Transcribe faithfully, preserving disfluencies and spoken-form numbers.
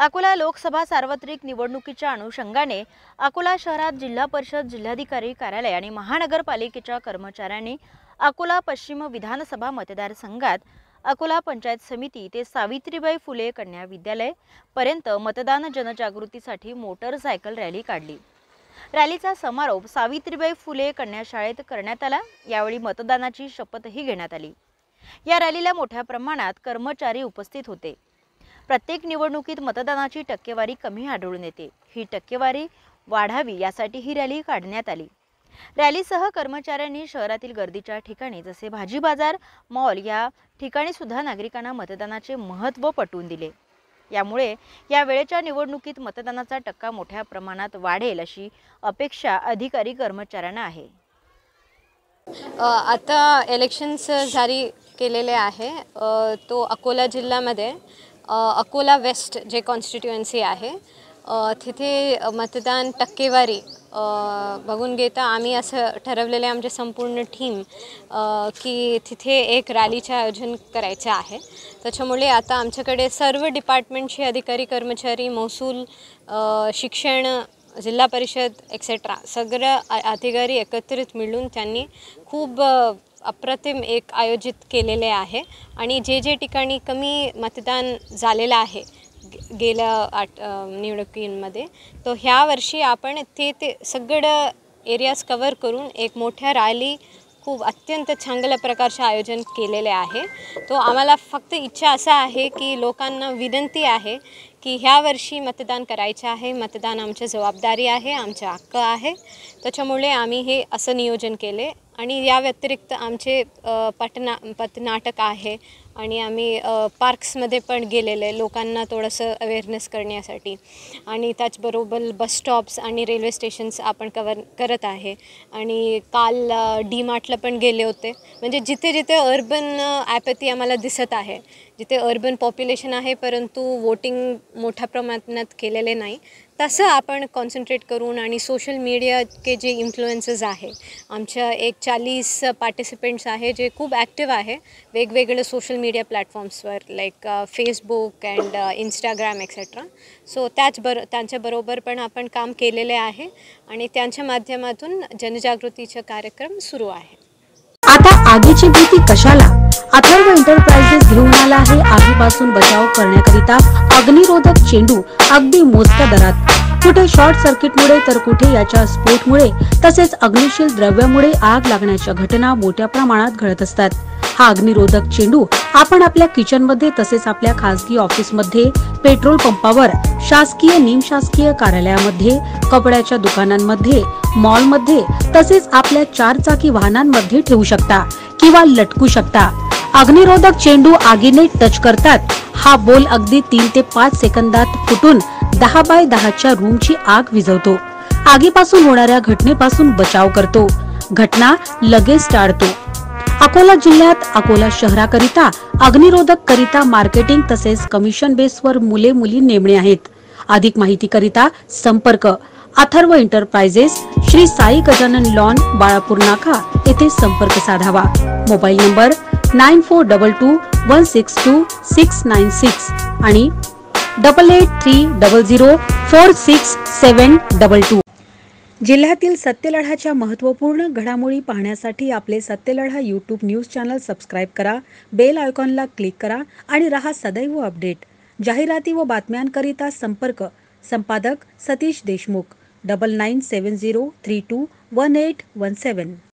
अकोला लोकसभा सार्वत्रिक निवडणुकीच्या अनुषंगाने अकोला शहरात जिल्हा परिषद, जिल्हाधिकारी कार्यालय आणि महानगरपालिकेच्या कर्मचाऱ्यांनी अकोला पश्चिम विधानसभा मतदारसंघात अकोला पंचायत समिती ते सावित्रीबाई फुले कन्या विद्यालय पर्यंत मतदान जनजागृतीसाठी मोटरसायकल रॅली काढली। रॅलीचा समारोप सावित्रीबाई फुले कन्या शाळेत करण्यात आला। यावेळी मतदानाची शपथही घेण्यात आली। या रॅलीला मोठ्या प्रमाणात कर्मचारी उपस्थित होते। प्रत्येक निवडणुकीत मतदानाची टक्केवारी कमी आढळून येते। ही टक्केवारी वाढावी यासाठी ही रॅली काढण्यात आली। रॅलीसह कर्मचाऱ्यांनी शहरातील गर्दीच्या ठिकाणी जसे भाजी बाजार, मॉल या ठिकाणी सुद्धा नागरिकांना मतदानाचे महत्त्व पटवून दिले। यामुळे या वेळेच्या निवडणुकीत मतदानाचा टक्का मोठ्या प्रमाणात वाढेल अशी अपेक्षा अधिकारी कर्मचाऱ्यांना आहे। आता इलेक्शन्स जारी केलेले आहे। तो अकोला जिल्ह्यामध्ये अकोला वेस्ट जे कॉन्स्टिट्युएन्सी आहे तिथे मतदान टक्केवारी बघून घेता आम्ही असं ठरवलेले आमचे संपूर्ण टीम की तिथे एक रॅलीचे आयोजन करायचे आहे। त्याच्यामुळे आता आमच्याकडे सर्व डिपार्टमेंटचे अधिकारी कर्मचारी, महसूल, शिक्षण, जिल्हा परिषद एक्सेट्रा सगळं अधिकारी एकत्रित मिळून त्यांनी खूप अप्रतिम एक आयोजित केलेले आहे। आणि जे जे ठिकाणी कमी मतदान झालेलं आहे गेल्या आठ निवडणुकींमध्ये तो ह्या वर्षी आपण ते ते सगळं एरियाज कव्हर करून एक मोठ्या रॅली खूप अत्यंत चांगल्या प्रकारचे आयोजन केलेले आहे। तो आम्हाला फक्त इच्छा असा आहे की लोकांना विनंती आहे की ह्या वर्षी मतदान करायचे आहे। मतदान आमची जबाबदारी आहे, आमचा हक्क आहे। त्याच्यामुळे आम्ही हे असं नियोजन केले। आणि या व्यतिरिक्त आमचे पटना पथनाटक आहे आणि आम्ही पार्क्समध्ये पण गेलेले लोकांना थोडंसं अवेअरनेस करण्यासाठी। आणि त्याचबरोबर बस स्टॉप्स आणि रेल्वे स्टेशन्स आपण कवर करत आहे। आणि काल डी मार्टला पण गेले होते। म्हणजे जिथे जिथे अर्बन ॲपॅथी आम्हाला दिसत आहे, जिथे अर्बन पॉप्युलेशन आहे परंतु वोटिंग मोठ्या प्रमाणात केलेले नाही, तसं आपण कॉन्सन्ट्रेट करून आणि सोशल मीडियाचे जे इन्फ्लुएन्सेस आहे आमच्या एक चाळीस पार्टिसिपेंट्स आहे जे खूप ॲक्टिव्ह आहे वेगवेगळे सोशल मीडिया प्लॅटफॉर्म्सवर like Facebook and Instagram etcetera. So त्याचबर त्यांच्याबरोबर पण आपण काम केलेले आहे आणि त्यांच्या माध्यमातून जनजागृतीचा कार्यक्रम सुरू आहे। आता आगीची भीती कशाला? अथर्व एंटरप्राइजेस घेऊन आला आहे आगीपासून बचाव करण्याकरिता अग्निरोधक चेंडू अगदी मोजक्या दरात। कुठे शॉर्ट सर्किटमुळे तर कुठे याच्या स्फोटमुळे तसेच अग्निशील द्रव्यामुळे आग लागण्याच्या घटना मोठ्या प्रमाणात घडत असतात। हा अग्निरोधक चेंडू आपण आपल्या किचन मध्ये तसेच आपल्या खासगी ऑफिस मध्ये, पेट्रोल पंपावर, शासकीय निमशासकीय कार्यालयामध्ये, कपड्याच्या दुकानांमध्ये, मॉल मध्ये तसेच आपल्या चार चाकी वाहनांमध्ये ठेवू शकता किंवा लटकू शकता। अग्निरोधक चेंडू आगीने टच करतात। हा बोल अगदी तीन ते पाच सेकंदात फुटून दहा बाय दहाच्या रूमची आग विझवतो। आगीपासून होणाऱ्या घटनेपासून बचाव करतो। घटना लगेच टाळतो। अकोला जिल्ह्यात अकोला शहराकरिता अग्निरोधक करिता मार्केटिंग तसेच कमिशन बेसवर मुले मुली नेमणे आहेत। अधिक माहिती करिता संपर्क अथर्व एंटरप्राइजेस, श्री साई गजानन लॉन, बाळापूर नाका येथे संपर्क साधावा। Mobile number nine four double two one six two six nine six आणि double eight three double zero four six seven double two. जिल्ह्यातील सत्यलढाच्या महत्त्वपूर्ण घडामोडी पाहण्यासाठी आपले Satyaladha YouTube news channel subscribe करा, बेल आयकॉनला क्लिक करा आणि रहा सदैव अपडेट। जाहिराती व बातम्यांकरिता संपर्क संपादक Satish Deshmukh, double nine seven zero three two one eight one सेवन।